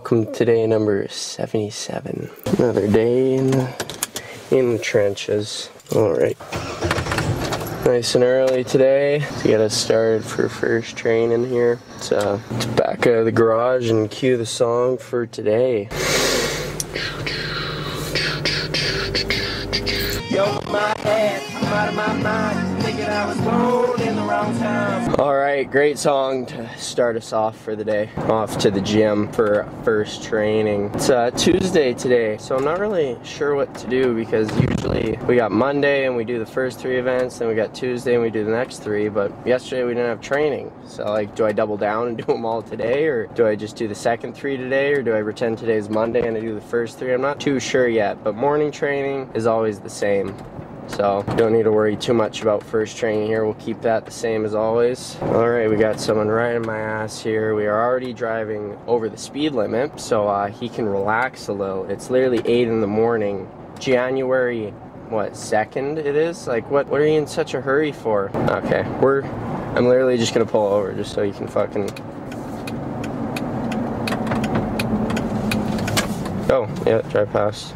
Welcome to day number 77. Another day in the trenches. Alright. Nice and early today to get us started for first training here. Let's back out of the garage and cue the song for today. Yo, my head, I'm out of my mind, thinking I was born in the wrong time. Alright, great song to start us off for the day. Off to the gym for first training. It's Tuesday today, so I'm not really sure what to do because usually we got Monday and we do the first 3 events, then we got Tuesday and we do the next 3, but yesterday we didn't have training. So like, do I double down and do them all today, or do I just do the second 3 today, or do I pretend today's Monday and I do the first 3? I'm not too sure yet, but morning training is always the same. So you don't need to worry too much about first training here. We'll keep that the same as always. Alright, we got someone right in my ass here. We are already driving over the speed limit, so he can relax a little. It's literally 8 in the morning. January, what, 2nd it is? Like, what are you in such a hurry for? Okay, I'm literally just gonna pull over just so you can fucking... Oh, yeah, drive past.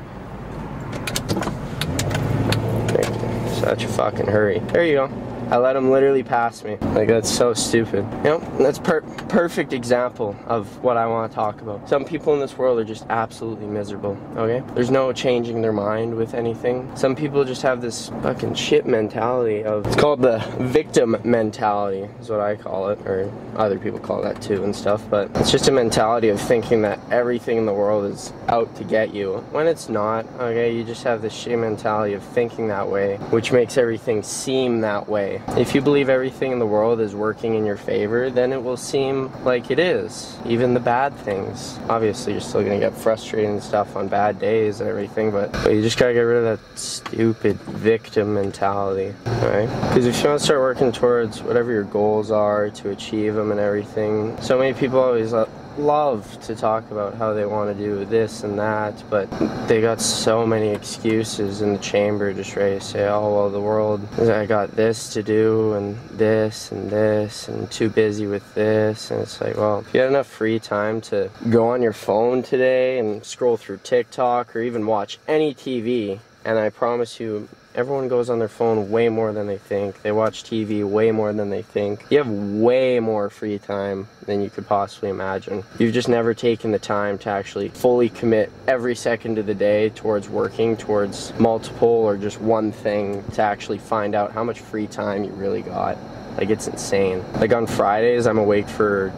Such a fucking hurry. There you go. I let him literally pass me. Like, that's so stupid. You know, that's perfect example of what I want to talk about. Some people in this world are just absolutely miserable, okay? There's no changing their mind with anything. Some people just have this fucking shit mentality of, it's called the victim mentality, is what I call it, or other people call that too and stuff, but it's just a mentality of thinking that everything in the world is out to get you, when it's not, okay? You just have this shit mentality of thinking that way, which makes everything seem that way. If you believe everything in the world is working in your favor, then it will seem like it is. Even the bad things. Obviously, you're still gonna get frustrated and stuff on bad days and everything, but you just gotta get rid of that stupid victim mentality, alright? Because if you want to start working towards whatever your goals are to achieve them and everything, so many people always love to talk about how they want to do this and that, but they got so many excuses in the chamber just ready to say, oh well, the world, I got this to do and this and too busy with this. And it's like, well, if you had enough free time to go on your phone today and scroll through TikTok or even watch any TV, and I promise you, everyone goes on their phone way more than they think. They watch TV way more than they think. You have way more free time than you could possibly imagine. You've just never taken the time to actually fully commit every second of the day towards working towards multiple or just one thing to actually find out how much free time you really got. Like, it's insane. Like, on Fridays, I'm awake for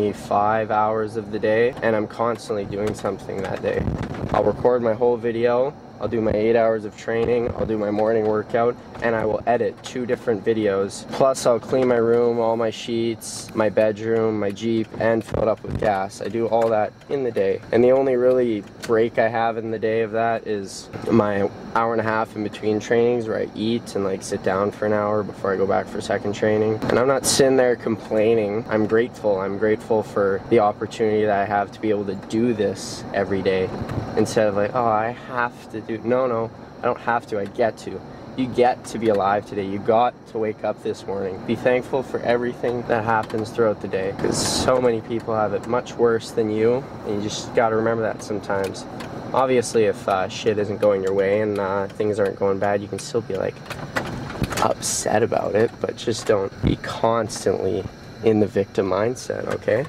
25 hours of the day, and I'm constantly doing something that day. I'll record my whole video, I'll do my 8 hours of training, I'll do my morning workout, and I will edit 2 different videos. Plus, I'll clean my room, all my sheets, my bedroom, my Jeep, and fill it up with gas. I do all that in the day. And the only really break I have in the day of that is my hour and a half in between trainings where I eat and like sit down for an hour before I go back for second training. And I'm not sitting there complaining. I'm grateful. I'm grateful for the opportunity that I have to be able to do this every day. Instead of like, oh, I have to do, no, I don't have to, I get to. You get to be alive today. You got to wake up this morning. Be thankful for everything that happens throughout the day, because so many people have it much worse than you, and you just got to remember that sometimes. Obviously, if shit isn't going your way and things aren't going bad, you can still be like upset about it, but just don't be constantly in the victim mindset, okay?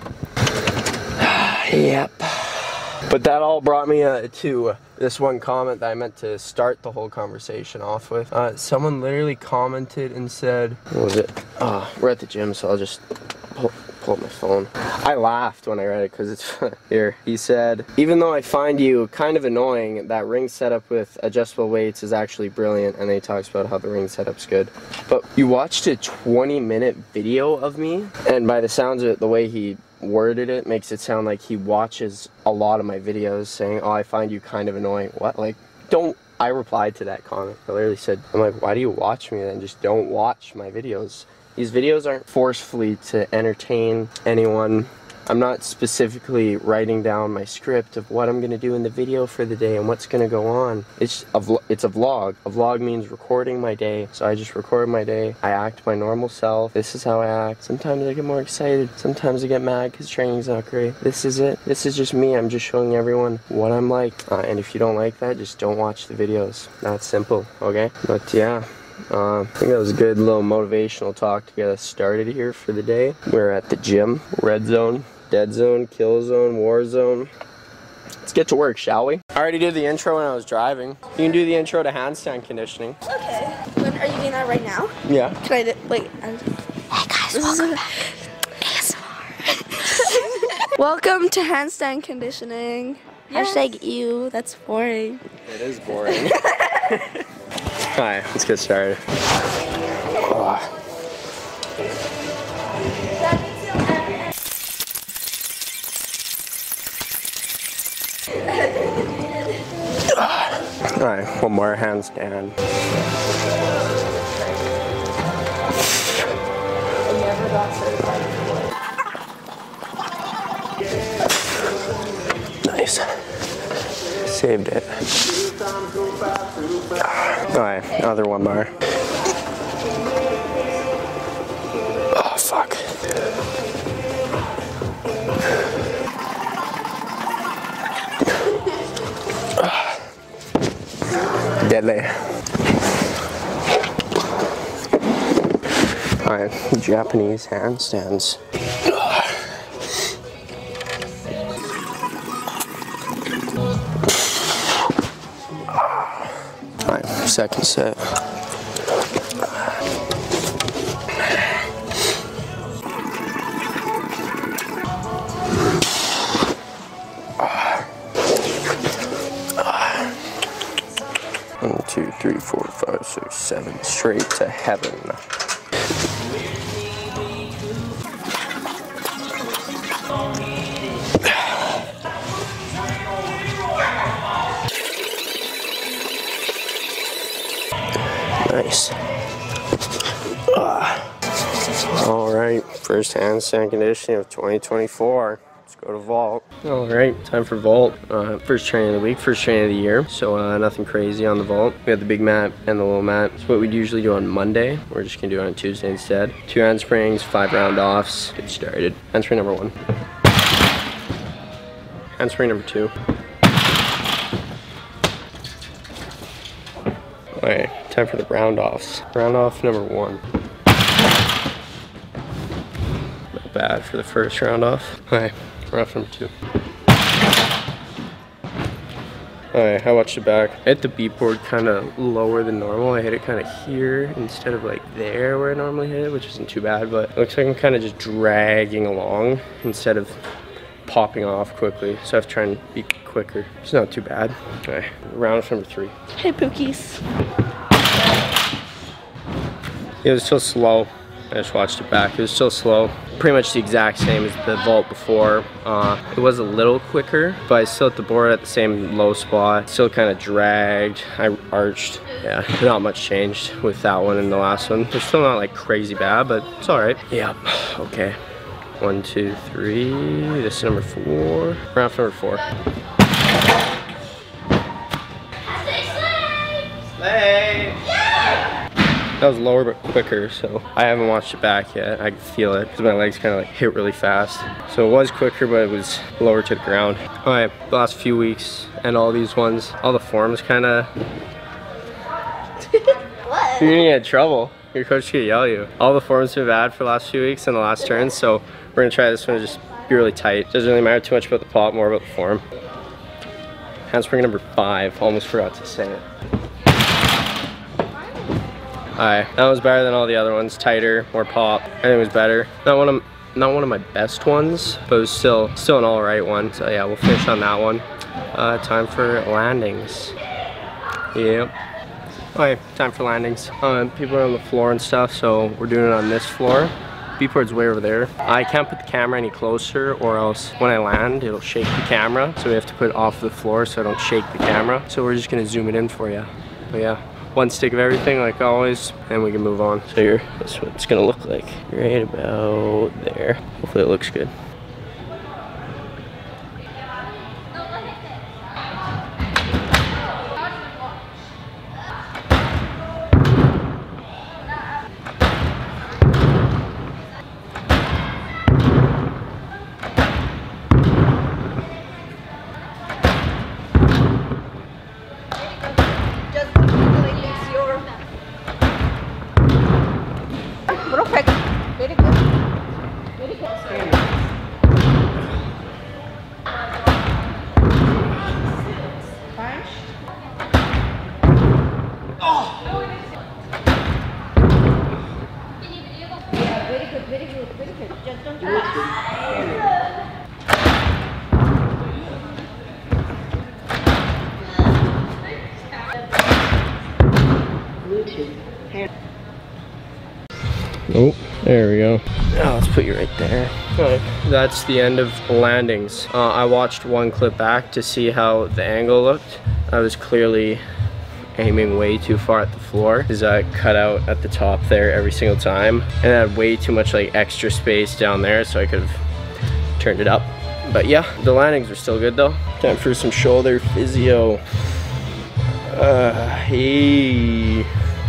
Yep. But that all brought me to this one comment that I meant to start the whole conversation off with. Someone literally commented and said, what was it? We're at the gym, so I'll just pull up my phone. I laughed when I read it because it's here. He said, even though I find you kind of annoying, that ring setup with adjustable weights is actually brilliant. And then he talks about how the ring setup's good. But you watched a 20-minute video of me, and by the sounds of it, the way he worded it makes it sound like he watches a lot of my videos, saying, oh, I find you kind of annoying. What? Like, don't... I replied to that comment. I literally said, I'm like, why do you watch me then? Just don't watch my videos. These videos aren't forcefully to entertain anyone I'm not specifically writing down my script of what I'm gonna do in the video for the day and what's gonna go on. It's a vlog. A vlog means recording my day. So I just record my day. I act my normal self. This is how I act. Sometimes I get more excited. Sometimes I get mad because training's not great. This is it. This is just me. I'm just showing everyone what I'm like. And if you don't like that, just don't watch the videos. That's simple, okay? But yeah. I think that was a good little motivational talk to get us started here for the day. We're at the gym. Red zone, dead zone, kill zone, war zone. Let's get to work, shall we? I already did the intro when I was driving. You can do the intro to handstand conditioning. Okay. When are you doing that right now? Yeah. Can I wait? Hey guys, welcome ASMR. Welcome to handstand conditioning. Yes. Hashtag ew, that's boring. It is boring. Alright, let's get started. Alright, one more handstand. Nice. Saved it. Alright, another one bar. Oh, fuck. Deadly. Alright, Japanese handstands. Alright, second set. One, two, three, four, five, six, seven. Straight to heaven. Nice. Alright, first handstand conditioning of 2024. Let's go to vault. Alright, time for vault. First training of the week, first training of the year. So nothing crazy on the vault. We got the big mat and the little mat. It's what we'd usually do on Monday. We're just gonna do it on Tuesday instead. 2 handsprings, 5 round offs. Get started. Handspring number 1. Handspring number 2. Alright, time for the round offs. Round off number 1. Not bad for the first round off. Alright, round off number 2. Alright, I watched it back. I hit the beat board kind of lower than normal. I hit it kind of here instead of like there where I normally hit it, which isn't too bad, but it looks like I'm kind of just dragging along instead of popping off quickly. So I have to try and be quicker. It's not too bad. Okay, round off number 3. Hey Pookies. It was still slow. I just watched it back. It was still slow. Pretty much the exact same as the vault before. It was a little quicker, but I still hit the board at the same low spot. Still kind of dragged. I arched. Yeah, not much changed with that one and the last one. They're still not like crazy bad, but it's all right. Yep. Okay. 1, 2, 3. This is number 4. Round number 4. Slay! That was lower but quicker, so I haven't watched it back yet. I can feel it because my legs kind of like hit really fast. So it was quicker, but it was lower to the ground. All right, the last few weeks and all these ones, all the forms kind of. What? You're gonna get in trouble. Your coach could yell at you. All the forms have been bad for the last few weeks and the last turns, so we're gonna try this one to just be really tight. Doesn't really matter too much about the pop, more about the form. Handspring number 5. Almost forgot to say it. Alright, that was better than all the other ones. Tighter, more pop. I think it was better. Not one of my best ones, but it was still an alright one. So yeah, we'll finish on that one. Time for landings. Yep. Alright, time for landings. People are on the floor and stuff, so we're doing it on this floor. Beatboard's way over there. I can't put the camera any closer or else when I land, it'll shake the camera. So we have to put it off the floor so I don't shake the camera. So we're just gonna zoom it in for you. But yeah. One stick of everything like always, and we can move on. So here, that's what it's gonna look like. Right about there. Hopefully it looks good. very good, very good. Just don't touch. Oh, there we go. Oh, let's put you right there. Alright, that's the end of landings. I watched one clip back to see how the angle looked. I was clearly aiming way too far at the floor because I cut out at the top there every single time, and I had way too much like extra space down there, so I could have turned it up. But yeah, the landings were still good though. Time for some shoulder physio. Hey,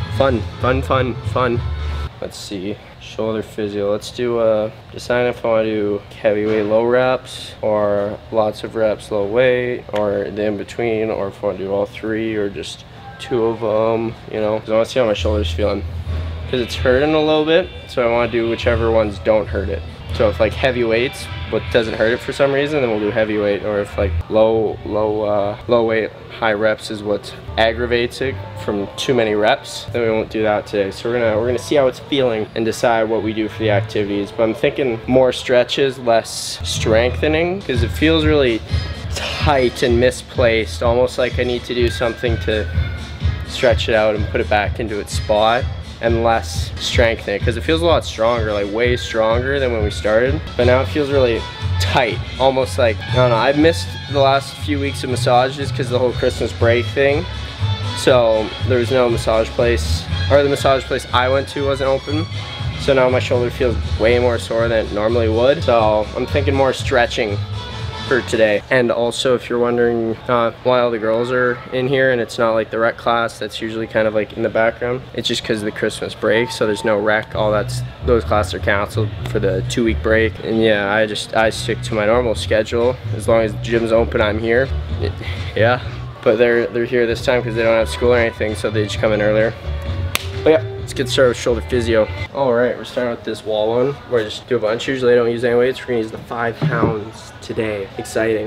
fun. Let's see, shoulder physio. Let's do decide if I want to do heavyweight low reps or lots of reps low weight, or the in between, or if I want to do all three or just 2 of them, you know, because I want to see how my shoulder's feeling, because it's hurting a little bit, so I want to do whichever ones don't hurt it. So if like heavy weights but doesn't hurt it for some reason, then we'll do heavyweight. Or if like low weight high reps is what aggravates it from too many reps, then we won't do that today. So we're gonna see how it's feeling and decide what we do for the activities. But I'm thinking more stretches, less strengthening, because it feels really tight and misplaced, almost like I need to do something to stretch it out and put it back into its spot, and less strengthening, because it feels a lot stronger, like way stronger than when we started. But now it feels really tight, almost like, I don't know, I've missed the last few weeks of massages because the whole Christmas break thing. So there was no massage place, or the massage place I went to wasn't open. So now my shoulder feels way more sore than it normally would. So I'm thinking more stretching for today. And also, if you're wondering why all the girls are in here and it's not like the rec class that's usually kind of like in the background, it's just because of the Christmas break, so there's no rec. Those classes are canceled for the 2-week break. And yeah, I stick to my normal schedule. As long as the gym's open, I'm here. Yeah, but they're here this time because they don't have school or anything, so they just come in earlier. But yeah, let's get started with shoulder physio. All right, we're starting with this wall one, where I just do a bunch. Usually I don't use any weights. We're gonna use the 5 pounds today. Exciting.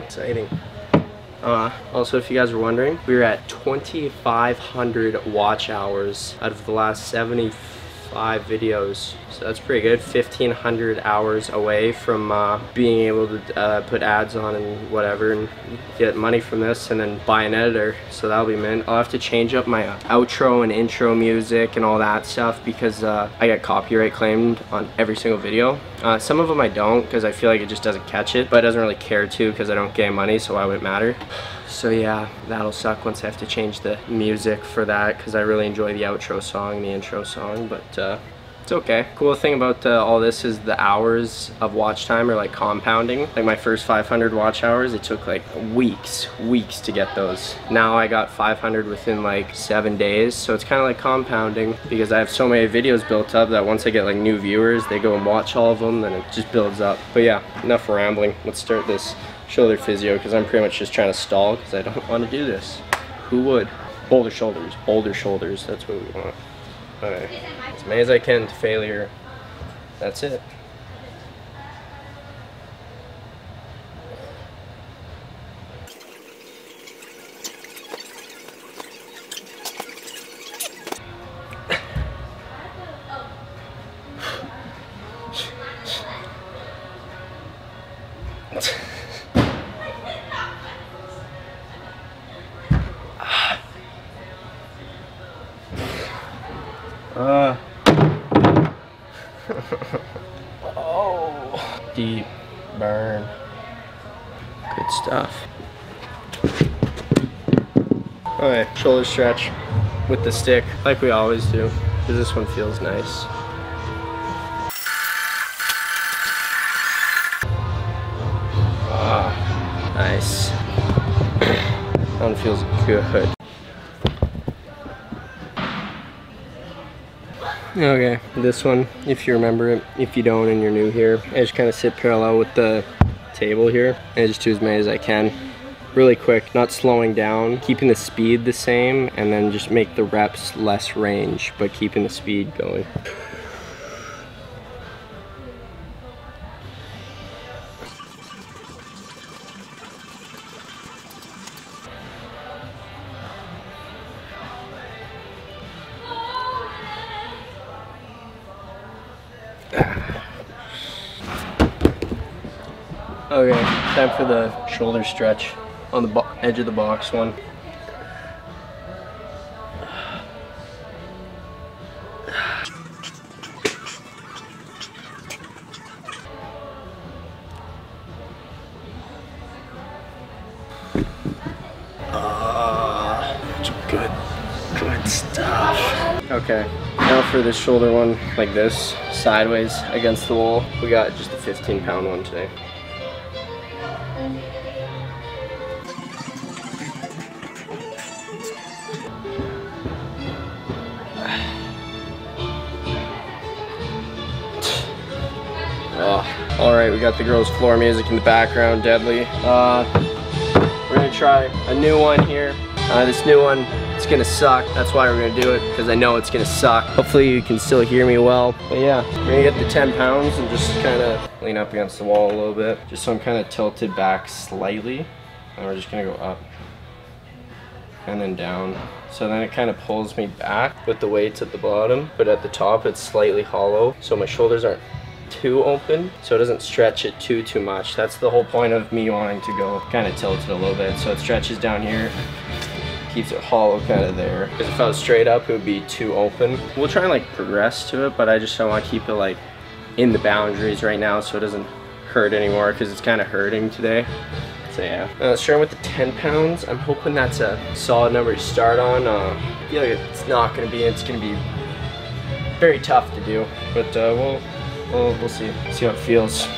Also, if you guys were wondering, we were at 2,500 watch hours out of the last 75 videos. So that's pretty good. 1,500 hours away from being able to put ads on and whatever and get money from this, and then buy an editor. So that'll be mint. I'll have to change up my outro and intro music and all that stuff, because I get copyright claimed on every single video. Some of them I don't, because I feel like it just doesn't catch it, but it doesn't really care to, because I don't get money, so why would it matter? So yeah, that'll suck once I have to change the music for that, because I really enjoy the outro song and the intro song, but it's okay. Cool thing about all this is the hours of watch time are like compounding. Like my first 500 watch hours, it took like weeks to get those. Now I got 500 within like 7 days, so it's kind of like compounding, because I have so many videos built up that once I get like new viewers, they go and watch all of them, then it just builds up. But yeah, enough rambling. Let's start this shoulder physio, because I'm pretty much just trying to stall because I don't want to do this. Who would? Boulder shoulders, that's what we want. Alright, as many as I can to failure. That's it. Oh, deep burn. Good stuff. Okay, shoulder stretch with the stick, like we always do, because this one feels nice. Ah, nice. That one feels good. Okay, this one, if you remember it, if you don't and you're new here, I just kind of sit parallel with the table here, and I just do as many as I can. Really quick, not slowing down, keeping the speed the same, and then just make the reps less range, but keeping the speed going. Okay, time for the shoulder stretch on the edge of the box one. Good stuff. Okay, now for this shoulder one, like this, sideways against the wall. We got just a 15-pound one today. Oh. Alright, we got the girls' floor music in the background, deadly. We're gonna try a new one here. This new one, it's gonna suck. That's why we're gonna do it, because I know it's gonna suck. Hopefully you can still hear me well. But yeah, we're gonna get the 10 pounds and just kind of lean up against the wall a little bit. Just so I'm kind of tilted back slightly. And we're just gonna go up and then down. So then it kind of pulls me back with the weights at the bottom, but at the top it's slightly hollow. So my shoulders aren't too open, so it doesn't stretch it too much. That's the whole point of me wanting to go kind of tilted a little bit. So it stretches down here, keeps it hollow kind of there. Because if I was straight up, it would be too open. We'll try and like progress to it, but I just want to keep it like in the boundaries right now so it doesn't hurt anymore, because it's kind of hurting today. So yeah, starting with the 10 pounds, I'm hoping that's a solid number to start on. I feel like it's gonna be very tough to do, but we'll see how it feels.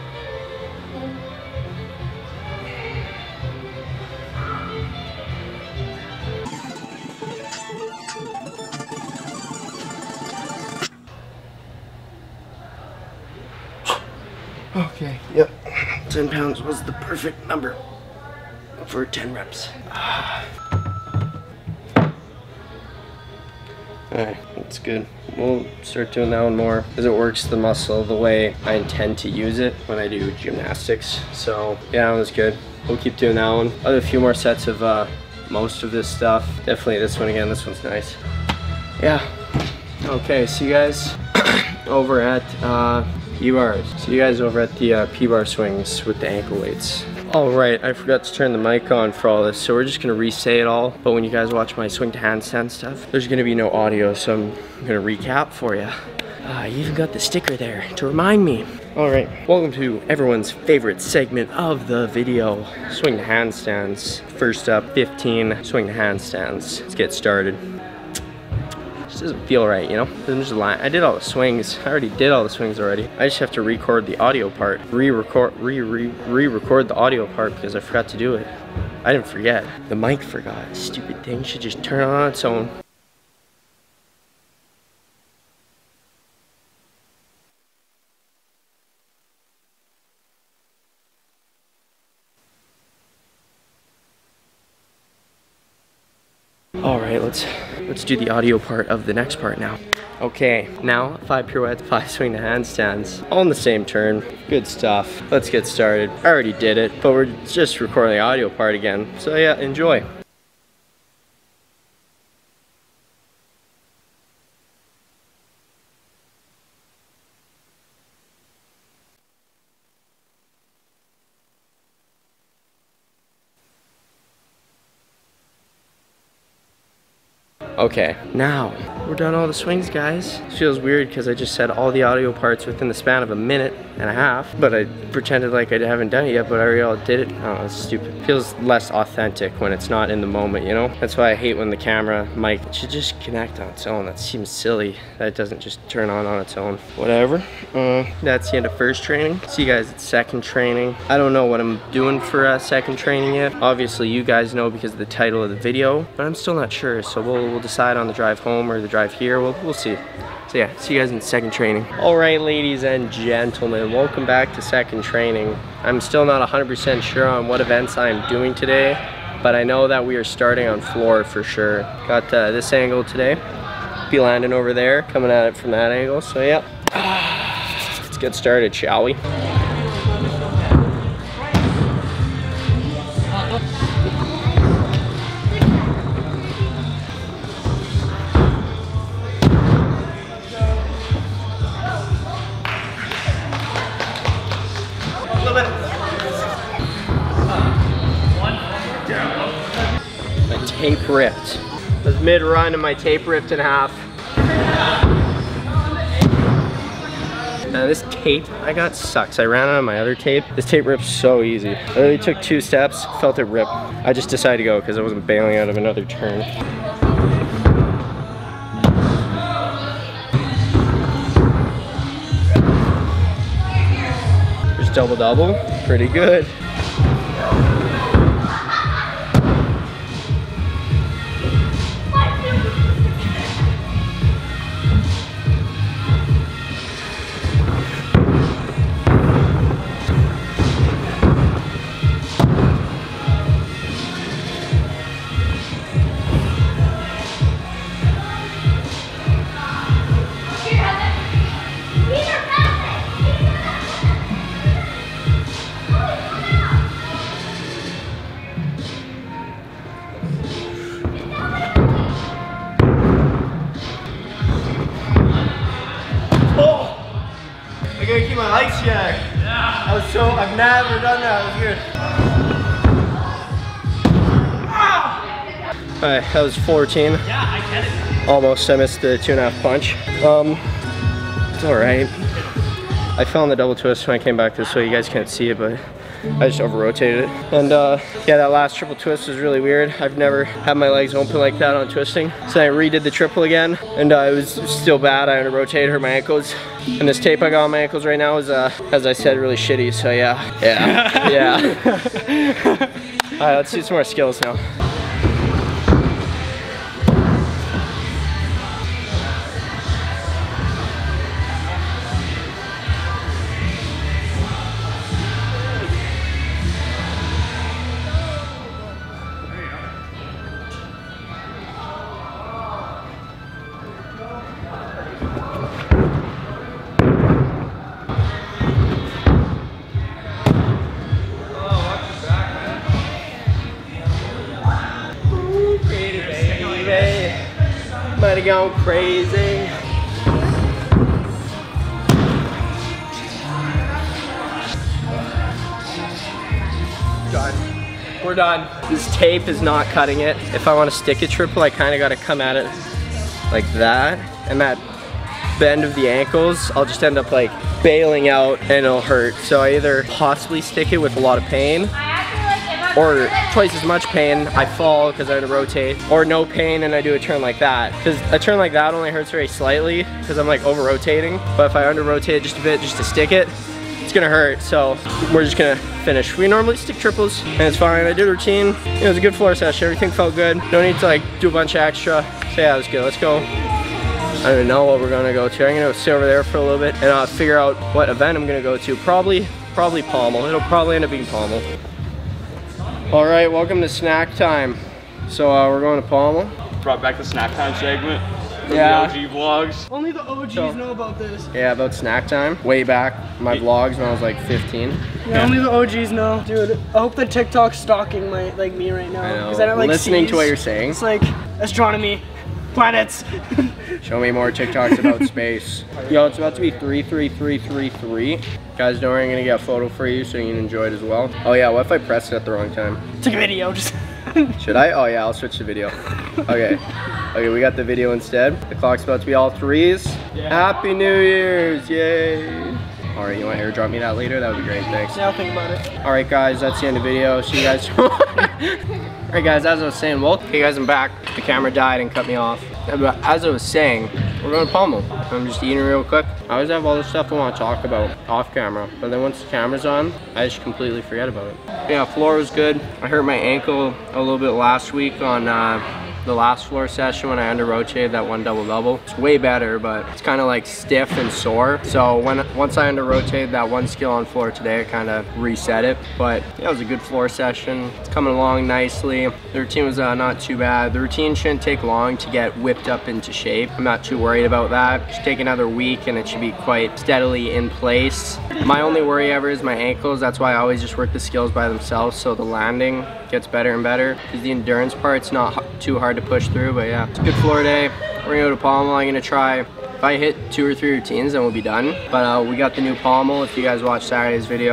Okay, yep. 10 pounds was the perfect number for 10 reps. Alright, that's good. We'll start doing that one more because it works the muscle the way I intend to use it when I do gymnastics. So yeah, that was good. We'll keep doing that one. I'll do a few more sets of most of this stuff. Definitely this one again. This one's nice. Yeah. Okay, see you guys over at P-bars. See you guys over at the P-bar swings with the ankle weights. Alright, I forgot to turn the mic on for all this, so we're just gonna re-say it all. But when you guys watch my swing to handstand stuff, there's gonna be no audio, so I'm gonna recap for you. You even got the sticker there to remind me. Alright, welcome to everyone's favorite segment of the video, swing to handstands. First up, 15 swing to handstands. Let's get started. Doesn't feel right, you know? I'm just lying. I did all the swings. I already did all the swings already. I just have to record the audio part. Re-record the audio part because I forgot to do it. I didn't forget. The mic forgot. Stupid thing should just turn on its own. Alright, let's do the audio part of the next part now. Okay, now 5 pirouettes, 5 swing to handstands, all in the same turn. Good stuff. Let's get started. I already did it, but we're just recording the audio part again. So yeah, enjoy. Okay, now we're done all the swings, guys. It feels weird because I just said all the audio parts within the span of a minute and a half, but I pretended like I haven't done it yet, but I already all did it. Oh, it's stupid. It feels less authentic when it's not in the moment, you know? That's why I hate when the camera mic should just connect on its own. That seems silly. That doesn't just turn on its own. Whatever. That's the end of first training. See you guys at second training. I don't know what I'm doing for second training yet. Obviously, you guys know because of the title of the video, but I'm still not sure, so we'll decide on the drive home or the drive here. We'll see. So yeah, see you guys in second training. All right, ladies and gentlemen, welcome back to second training. I'm still not 100% sure on what events I'm doing today, but I know that we are starting on floor for sure. Got this angle today. Be landing over there, coming at it from that angle. So yeah, let's get started, shall we? tape ripped. I was mid-run and my tape ripped in half. Now this tape I got sucks. I ran out of my other tape. This tape rips so easy. I literally took 2 steps, felt it rip. I just decided to go because I wasn't bailing out of another turn. There's double-double, pretty good. I gotta keep my legs checked. Yeah. I've never done that. That was good. Alright, that was 14. Yeah, I get it. Almost, I missed the 2.5 punch. It's alright. I fell in the double twist when I came back this way. You guys can't see it, but I just over-rotated it. And yeah, that last triple twist was really weird. I've never had my legs open like that on twisting. So I redid the triple again, and it was still bad. I under-rotated, hurt my ankles. And this tape I got on my ankles right now is, as I said, really shitty. So yeah. Alright, let's do some more skills now. Might have gone crazy. Done. We're done. This tape is not cutting it. If I want to stick a triple, I kind of got to come at it like that. And that bend of the ankles, I'll just end up like bailing out and it'll hurt. So I either possibly stick it with a lot of pain, or twice as much pain, I fall because I had to rotate, or no pain and I do a turn like that. Because a turn like that only hurts very slightly because I'm like over rotating, but if I under rotate just a bit just to stick it, it's gonna hurt. So we're just gonna finish. We normally stick triples and it's fine. I did a routine, it was a good floor session, everything felt good. No need to like do a bunch of extra. So yeah, it was good, let's go. I don't even know what we're gonna go to. I'm gonna sit over there for a little bit and figure out what event I'm gonna go to. Probably pommel. It'll probably end up being pommel. All right, welcome to snack time. So we're going to pommel. Brought back the snack time segment. Yeah. The OG vlogs. Only the OGs know about this. Yeah, about snack time. Way back, my vlogs when I was like 15. Yeah, only the OGs know. Dude, I hope that TikTok's stalking my me right now. I know. 'Cause I don't like listening C's. to what you're saying. It's like astronomy, planets. Show me more TikToks about space. Yo, it's about to be 33333. Guys, don't worry, I'm gonna get a photo for you so you can enjoy it as well. Oh yeah, what if I pressed it at the wrong time? Take a video, just. Should I? Oh yeah, I'll switch the video. Okay. Okay, we got the video instead. The clock's about to be all 3s. Yeah. Happy New Year's, yay. All right, you want to airdrop me that later? That would be great, thanks. Yeah, I'll think about it. All right, guys, that's the end of the video. See you guys. All right, guys, as I was saying, well, hey guys, I'm back. The camera died and cut me off. As I was saying, we're going to pommel. I'm just eating real quick. I always have all this stuff I want to talk about off camera, but then once the camera's on, I just completely forget about it. Yeah, floor was good. I hurt my ankle a little bit last week on the last floor session when I under rotated that one double-double. It's way better, but it's kind of like stiff and sore. So once I under rotated that one skill on floor today, I kind of reset it. But yeah, it was a good floor session. It's coming along nicely. The routine was not too bad. The routine shouldn't take long to get whipped up into shape. I'm not too worried about that. Just take another week and it should be quite steadily in place. My only worry ever is my ankles. That's why I always just work the skills by themselves, so the landing gets better and better. Because the endurance part's not too hard to push through, but yeah, it's a good floor day. We're gonna go to pommel. I'm gonna try, if I hit 2 or 3 routines, then we'll be done. But we got the new pommel. If you guys watched Saturday's video,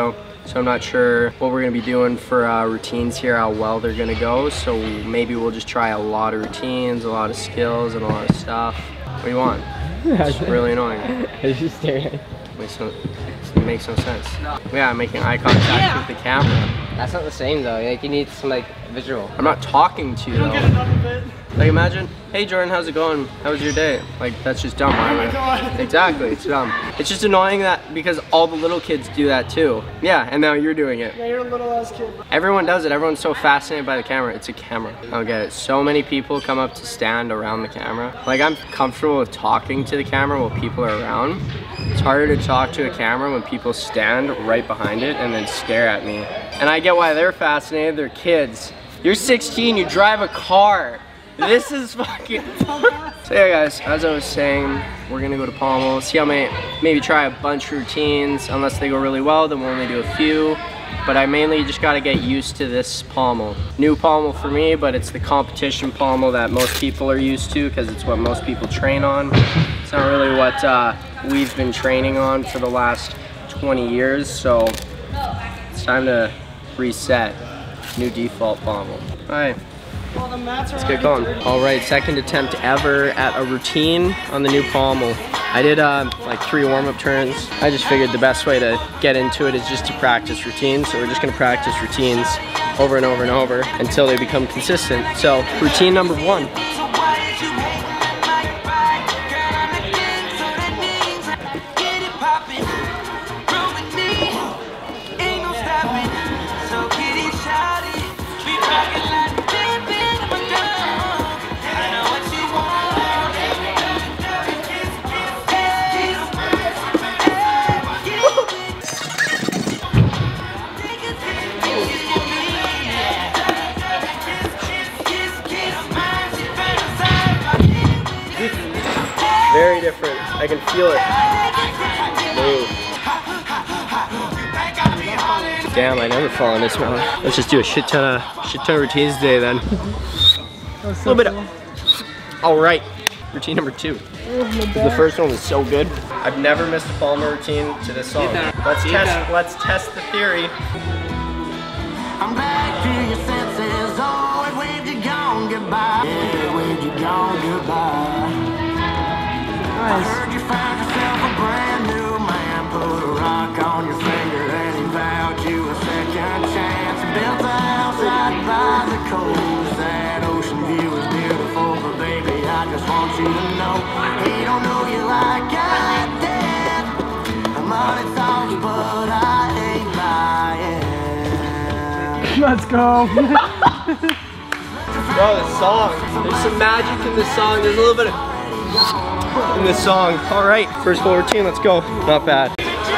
So I'm not sure what we're gonna be doing for routines here, how well they're gonna go. So maybe we'll just try a lot of routines, a lot of skills, and a lot of stuff. What do you want? It's really annoying. I was just staring at you. It makes no sense. Yeah, I'm making eye contact with the camera. That's not the same though. Like you need some like visual. I'm not talking to you though. Like imagine, hey Jordan, how's it going? How was your day? Like that's just dumb. Oh my God. Exactly, it's dumb. It's just annoying that because all the little kids do that too. Yeah, and now you're doing it. Yeah, you're a little ass kid. Everyone does it. Everyone's so fascinated by the camera. It's a camera. I don't get it. So many people come up to stand around the camera. Like I'm comfortable with talking to the camera while people are around. It's harder to talk to a camera when people stand right behind it and then stare at me. And I get why they're fascinated. They're kids. You're 16, you drive a car. This is fucking... So yeah guys, as I was saying, we're gonna go to Pommel, see how maybe try a bunch of routines. Unless they go really well, then we'll only do a few. But I mainly just gotta get used to this pommel. New pommel for me, but it's the competition pommel that most people are used to because it's what most people train on. It's not really what we've been training on for the last 20 years, so it's time to reset. New default pommel. All right. Let's get going. All right, second attempt ever at a routine on the new pommel. I did like 3 warm-up turns. I just figured the best way to get into it is just to practice routines. So we're just gonna practice routines over and over and over until they become consistent. So routine number 1. Very different. I can feel it. Move. Damn, I never fall on this mountain. Let's just do a shit ton of routines today then. A little bit of. All right, routine number 2. The first one was so good. I've never missed a pommel routine to this song. Let's test the theory. I'm back to your senses. Oh, where'd you go goodbye? Yeah, where'd you go goodbye? I heard you found yourself a brand new man. Put a rock on your finger and he vowed you a second chance. Built a house out by the coast. That ocean view is beautiful, but baby, I just want you to know he don't know you like I did. I'm honest thoughts, but I ain't lying. Let's go. Bro, the song. There's some magic in the song. There's a little bit of in this song. All right, first full routine, let's go. Not bad.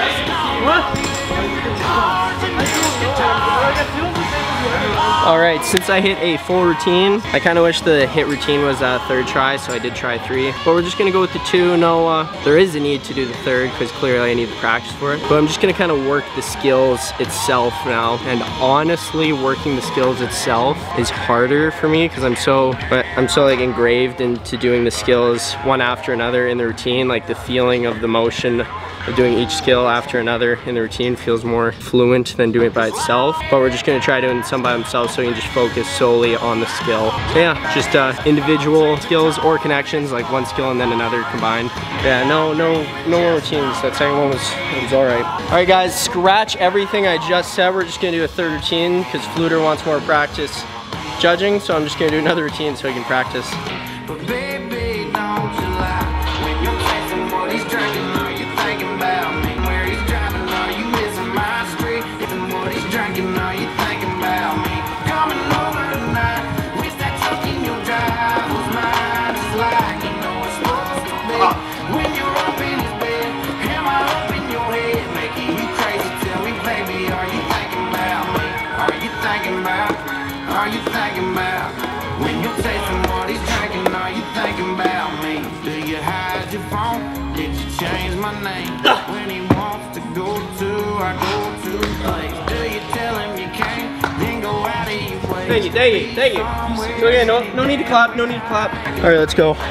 All right, since I hit a full routine, I kind of wish the hit routine was a 3rd try, so I did try 3. But we're just gonna go with the 2. No, there is a need to do the 3rd because clearly I need the practice for it. But I'm just gonna kind of work the skills itself now. And honestly, working the skills itself is harder for me because I'm so like engraved into doing the skills one after another in the routine. Like the feeling of the motion of doing each skill after another in the routine feels more fluent than doing it by itself. But we're just gonna try doing some by themselves so you can just focus solely on the skill. So yeah, just individual skills or connections, like one skill and then another combined. Yeah, no more routines. That second one was all right. All right guys, scratch everything I just said. We're just gonna do a 3rd routine because Fluter wants more practice judging, so I'm just gonna do another routine so he can practice. But baby, don't you lie. When you're chasing what he's drinking, are you thinking about me? Where he's driving, are you missing my street? And what he's drinking, are you thinking about me? Coming over tonight, wish that truck in your drive was mine. It's like you know it's supposed to be. When you're up in his bed, am I up in your head? Making you crazy, tell me baby, are you thinking about me? Are you thinking about? Are you thinking about? When you're tasting what he's drinking, are you thinking about me? Do you hide your phone? Did you change my name? When he wants to go to, I go to the place. Do you tell him you can't? Then go out of your way. Thank you. So again, no need to clap, no need to clap. All right, let's go.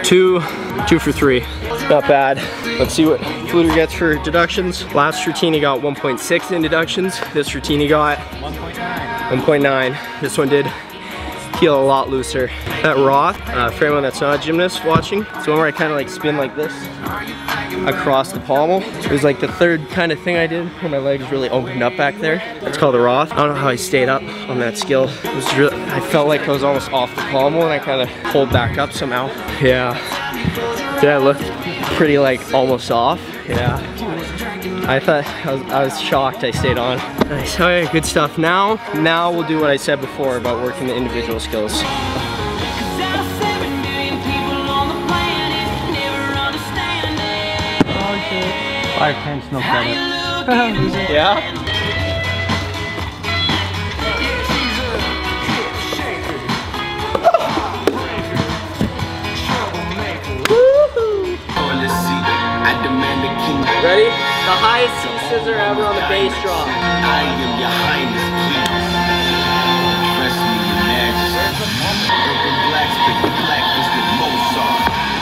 Two for 3. Not bad. Let's see what Fluter gets for deductions. Last routine he got 1.6 in deductions. This routine he got 1.9. This one did feel a lot looser. That Roth, for anyone that's not a gymnast watching, it's the one where I kind of like spin like this across the pommel. It was like the third kind of thing I did where my legs really opened up back there. It's called the Roth. I don't know how I stayed up on that skill. It was really, I felt like I was almost off the pommel and I kind of pulled back up somehow. Yeah. Did I look pretty like almost off? Yeah. I thought, I was shocked I stayed on. Nice, oh yeah, good stuff. Now we'll do what I said before about working the individual skills. Fire pants, no credit. Yeah? Ready? The highest C scissor ever on the bass drop. I am your highness, please. Press me, your majesty. Urban black, spit the black, this with Mozart.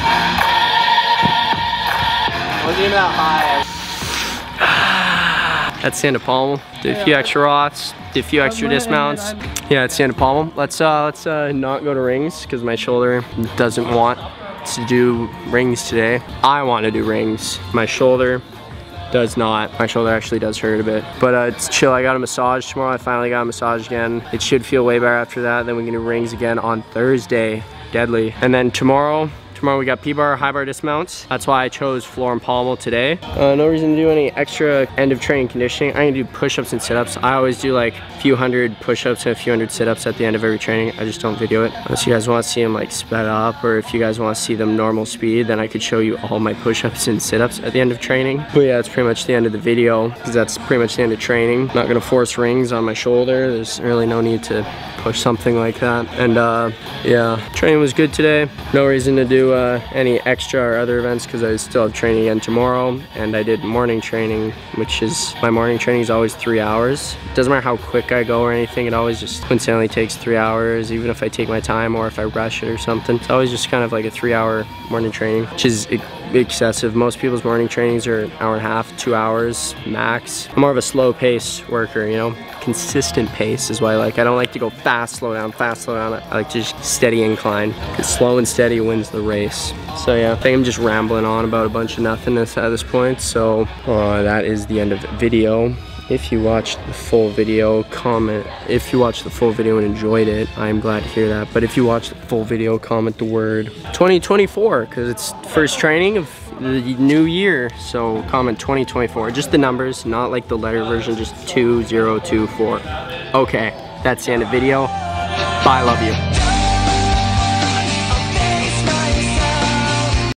Wasn't even that high. That's the end of pommel. Did a few extra rots, did a few extra dismounts. Yeah, it's the end of pommel. Let's not go to rings because my shoulder doesn't want to do rings today. I want to do rings. My shoulder does not. My shoulder actually does hurt a bit. But it's chill. I got a massage tomorrow. I finally got a massage again. It should feel way better after that. Then we can do rings again on Thursday. Deadly. And then tomorrow we got P-bar, high bar dismounts. That's why I chose floor and pommel today. No reason to do any extra end of training conditioning. I'm gonna do push-ups and sit-ups. I always do like a few hundred push-ups and a few hundred sit-ups at the end of every training. I just don't video it. Unless you guys want to see them like sped up, or if you guys want to see them normal speed, then I could show you all my push-ups and sit-ups at the end of training. But yeah, it's pretty much the end of the video because that's pretty much the end of training. Not gonna force rings on my shoulder. There's really no need to push something like that. And yeah, training was good today. No reason to do any extra or other events because I still have training again tomorrow. And I did morning training, which is, my morning training is always 3 hours. It doesn't matter how quick I go or anything, it always just coincidentally takes 3 hours, even if I take my time or if I rush it or something. It's always just kind of like a 3-hour morning training, which is excessive. Most people's morning trainings are an hour and a half, 2 hours max. I'm more of a slow pace worker, you know? Consistent pace is what I like. I don't like to go fast, slow down, fast, slow down. I like to just steady incline, because slow and steady wins the race. So yeah, I think I'm just rambling on about a bunch of nothingness at this point. So that is the end of the video. If you watched the full video, comment. If you watched the full video and enjoyed it, I'm glad to hear that. But if you watched the full video, comment the word 2024, because it's first training of the new year. So comment 2024, just the numbers, not like the letter version, just 2024. Okay, that's the end of the video. Bye, love you.